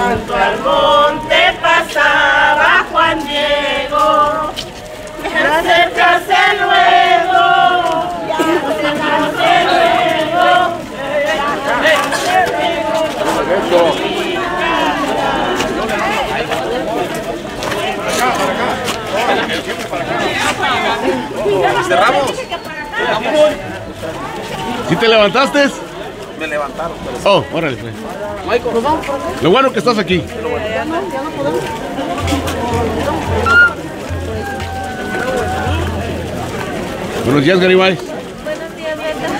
Junto al monte pasaba Juan Diego, y acércase luego, y acércase luego. Cerramos. ¿Sí te levantaste? Me levantaron. Oh, órale. Lo bueno que estás aquí. Buenos días, Garibay. Buenos días, Beto.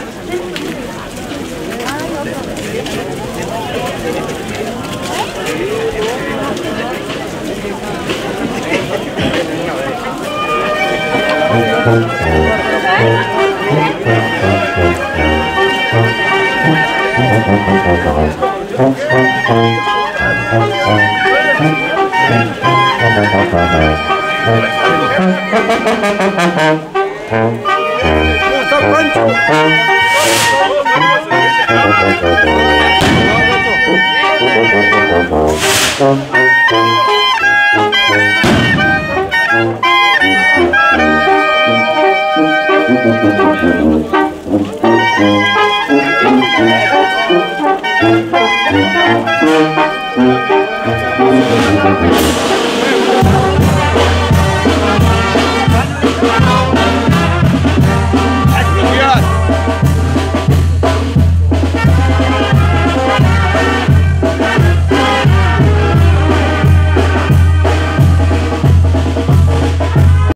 Thank you.